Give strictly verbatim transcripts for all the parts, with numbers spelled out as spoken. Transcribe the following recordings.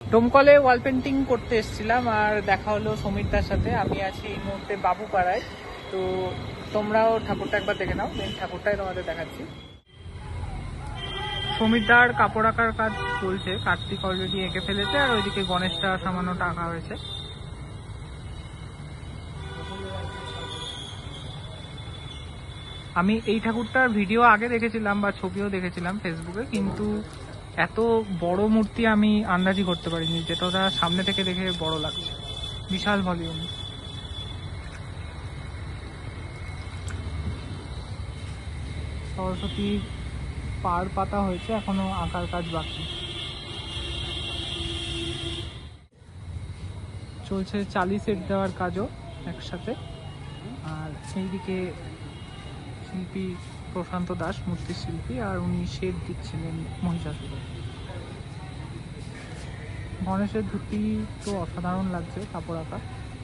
ডোমকলে wall painting করতে এসেছিলাম আর দেখা হলো সমীরদার সাথে। আমি আছি এই মুহূর্তে বাবুপাড়ায়। তো তোমরাও ঠাকুরটা একবার দেখে নাও, মেন ঠাকুরটাই তোমাদের দেখাচ্ছি। সমীরদার কাপড় আঁকার কাজ চলছে, কার্তিক অলরেডি এঁকে ফেলেছে আর ওইদিকে গণেশটা সামান্য টাকা হয়েছে। আমি এই ঠাকুরটার ভিডিও আগে দেখেছিলাম বা ছবিও দেখেছিলাম ফেসবুকে, কিন্তু এত বড় মূর্তি আমি আন্দাজি করতে পারিনি, যেটা ওটা সামনে থেকে দেখে বড় লাগছে, বিশাল ভলিউম। সরস্বতী পার পাতা হয়েছে, এখনো আঁকার কাজ বাকি। চলছে চালি সেট দেওয়ার কাজও একসাথে। আর এইদিকে শিল্পী প্রশান্ত দাস, মূর্তির শিল্পী, আর উনি শেড দিচ্ছিলেন মহিষাসুরে। গণেশের ধুতি তো অসাধারণ লাগছে কাপড় আঁকা।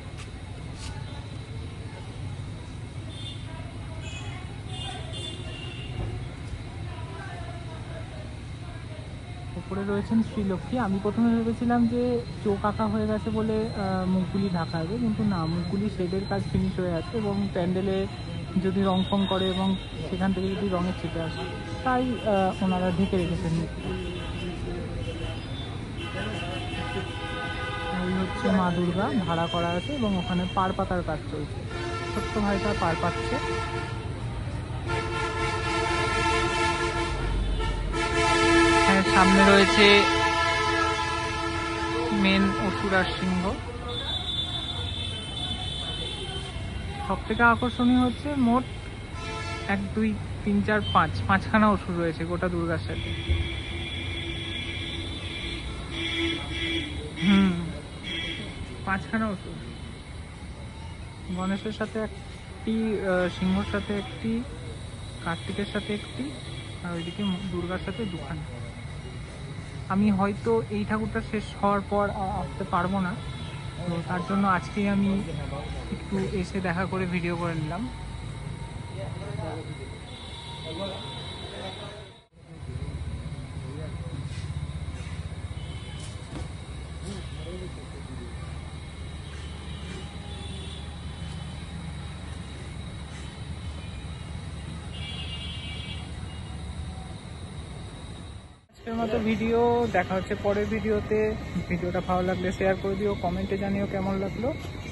উপরে রয়েছেন শ্রীলক্ষ্মী। আমি প্রথমে ভেবেছিলাম যে চোখ আঁকা হয়ে গেছে বলে মুখগুলি ঢাকা হবে, কিন্তু না, মুখগুলি শেডের কাজ ফিনিশ হয়ে আছে এবং প্যান্ডেলে যদি রং ফং করে এবং সেখান থেকে যদি রঙের ছিটে আসে তাই ওনারা ঢেকে রেখেছেন মুখটা। ওই হচ্ছে মা দুর্গা ভাড়া করা আছে এবং ওখানে পার পাতার কাজ চলছে। ছোট্ট ভাইটা পার পাচ্ছে। হ্যাঁ, সামনে রয়েছে মেন অসুর আর সিংহ। সব থেকে আকর্ষণীয় হচ্ছে মোট এক দুই তিন চার পাঁচ পাঁচখানা অসুর রয়েছে গোটা দুর্গার সাথে। হুম পাঁচখানা অসুর, গণেশের সাথে একটি, সিংহর সাথে একটি, কার্তিকের সাথে একটি, আর ওইদিকে দুর্গার সাথে দুখানা। আমি হয়তো এই ঠাকুরটা শেষ হওয়ার পর আসতে পারবো না, তো তার জন্য আজকেই আমি একটু এসে দেখা করে ভিডিও করে নিলাম। আজকের মতো ভিডিও, দেখা হচ্ছে পরের ভিডিওতে। ভিডিওটা ভালো লাগলে শেয়ার করে দিও, কমেন্টে জানিও কেমন লাগলো।